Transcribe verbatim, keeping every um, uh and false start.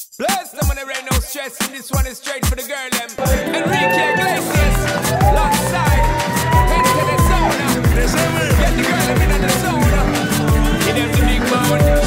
Bless them when there ain't no stress, and this one is straight for the girl them. Enrique Iglesias, alongside, head to the sauna. Get the girl them in the sauna. Give them the big bone.